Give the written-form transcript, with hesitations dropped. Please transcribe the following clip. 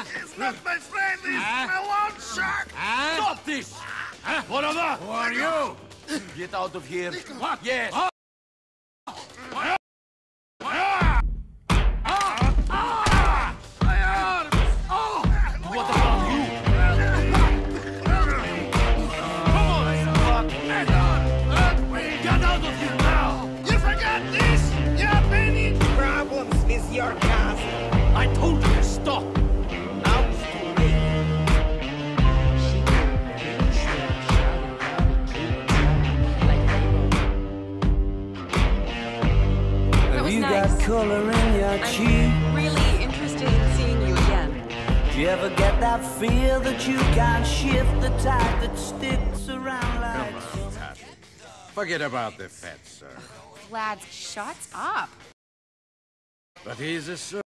It's not my friend, it's my lawn shark! Stop this! Whatever! Who are you? Get out of here. What? Yes. What about you? Come on! Get out of here now! You forgot this? You have any Problems with your castle. I told you to stop! Now it's too late. That was You nice. got color in your cheek. I'm really interested in seeing you again. Do you ever get that feel that you can't shift the tide that sticks around like Forget about the fat, sir. Lads, shut up. But he's a